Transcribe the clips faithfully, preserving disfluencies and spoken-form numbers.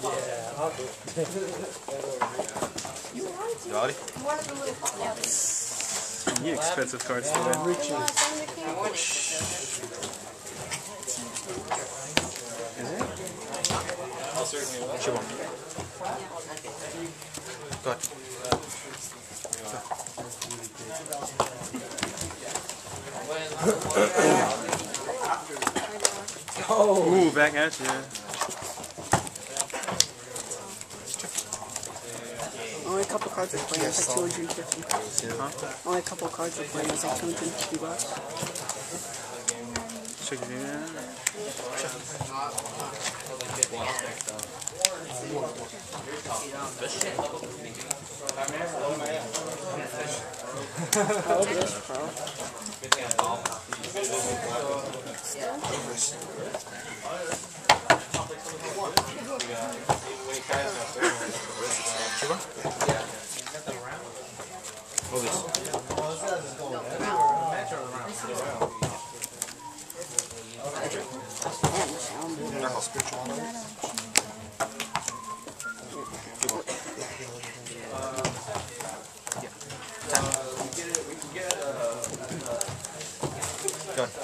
Yeah, I'll do it. You ready? You expensive cards to win. Is it? I'll certainly will. She won't. Go ahead. Oh. Ooh, back at you. Only a couple cards are playing, it's like two hundred fifty. Huh? Only a couple cards are playing, it's like two hundred fifty bucks. Check it in. Oh, yes, bro. Hold this. Not how spiritual on it. Go ahead.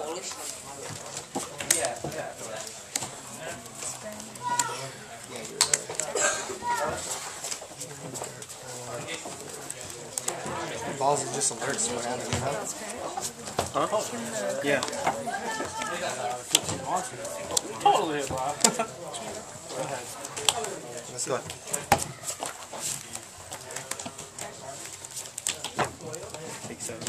Balls are just alerts to what happens, you know? Huh? Yeah. Totally, bro. Go ahead. Let's go. Take seven.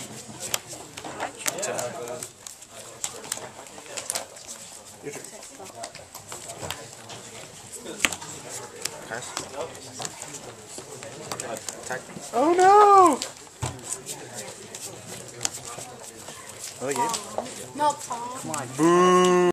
Your turn. Pass. Attack. Oh no! Another game? No, Paul. Boo!